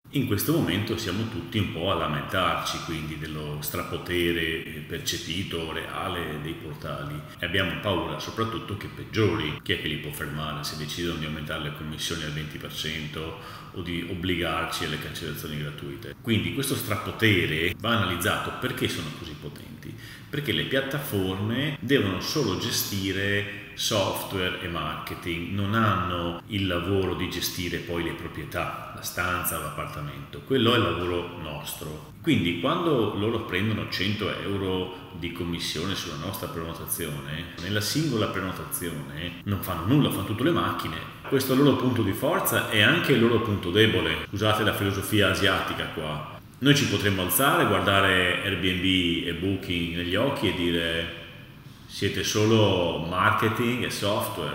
In questo momento siamo tutti un po' a lamentarci quindi dello strapotere percepito, reale dei portali e abbiamo paura soprattutto che peggiori. Chi è che li può fermare se decidono di aumentare le commissioni al 20% o di obbligarci alle cancellazioni gratuite? Quindi questo strapotere va analizzato. Perché sono così potenti? Perché le piattaforme devono solo gestire software e marketing, non hanno il lavoro di gestire poi le proprietà, la stanza, l'appartamento. Quello è il lavoro nostro. Quindi quando loro prendono 100 euro di commissione sulla nostra prenotazione, nella singola prenotazione non fanno nulla, fanno tutte le macchine. Questo è il loro punto di forza e anche il loro punto debole. Scusate la filosofia asiatica qua. Noi ci potremmo alzare, guardare Airbnb e Booking negli occhi e dire: siete solo marketing e software,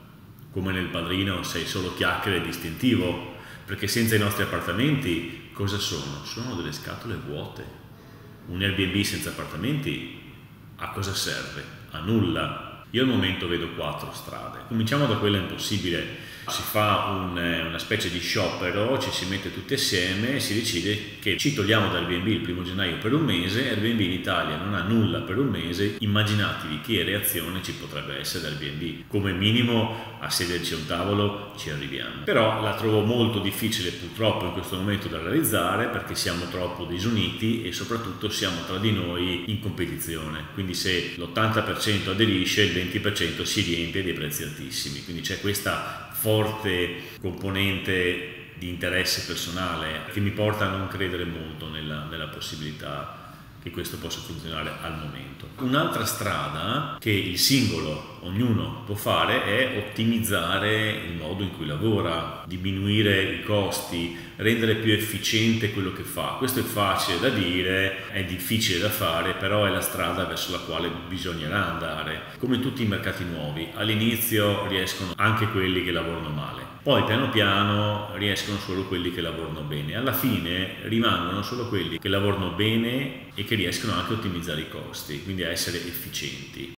come nel Padrino sei solo chiacchiere e distintivo, perché senza i nostri appartamenti cosa sono? Sono delle scatole vuote. Un Airbnb senza appartamenti a cosa serve? A nulla. Io al momento vedo 4 strade. Cominciamo da quella impossibile. Si fa una specie di sciopero, ci si mette tutti assieme e si decide che ci togliamo da Airbnb il 1° gennaio per un mese. Airbnb in Italia non ha nulla per un mese. Immaginatevi che reazione ci potrebbe essere da Airbnb. Come minimo a sederci a un tavolo ci arriviamo. Però la trovo molto difficile purtroppo in questo momento da realizzare, perché siamo troppo disuniti e soprattutto siamo tra di noi in competizione. Quindi se l'80% aderisce, il 20% si riempie dei prezzi altissimi. Quindi c'è questa forte componente di interesse personale che mi porta a non credere molto nella possibilità che questo possa funzionare al momento. Un'altra strada che il singolo, ognuno può fare, è ottimizzare il modo in cui lavora, diminuire i costi, rendere più efficiente quello che fa. Questo è facile da dire, è difficile da fare, però è la strada verso la quale bisognerà andare. Come tutti i mercati nuovi, all'inizio riescono anche quelli che lavorano male, poi piano piano riescono solo quelli che lavorano bene, alla fine rimangono solo quelli che lavorano bene e che riescono anche a ottimizzare i costi, quindi a essere efficienti.